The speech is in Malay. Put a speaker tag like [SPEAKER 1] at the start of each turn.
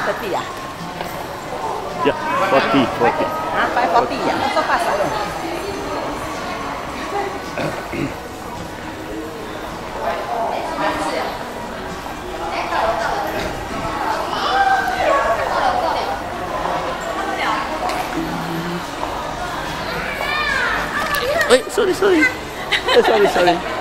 [SPEAKER 1] 30 ah?
[SPEAKER 2] Ya, 40.
[SPEAKER 1] Ha, 540 ya? So fast lah.
[SPEAKER 2] Sorry. Sorry.